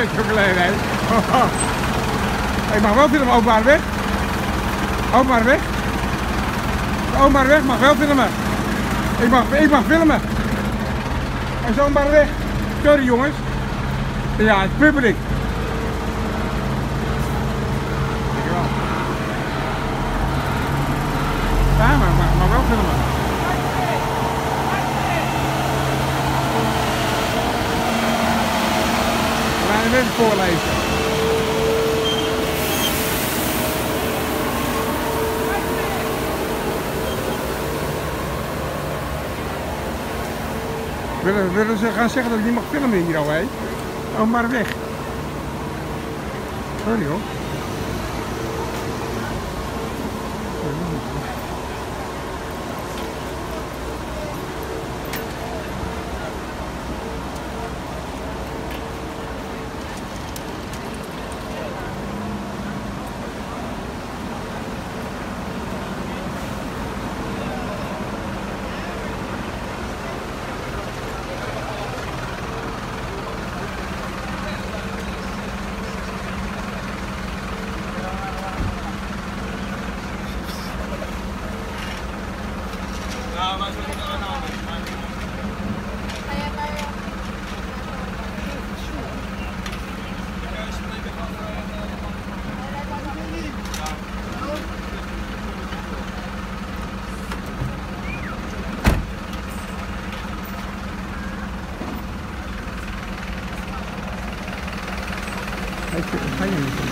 geleden, hè. Ik mag wel filmen, openbare weg. Openbare weg. De openbare weg mag wel filmen. Ik mag filmen. En zo'n openbare weg. Sorry jongens. Ja, het is publiek. Dankjewel. Ja, maar mag wel filmen. We gaan even voorlezen. Willen ze gaan zeggen dat ik niet mag filmen hier al, hé? Oh, maar weg. Sorry hoor. Ja, maar zo moet het aanhouden. Ga je niet?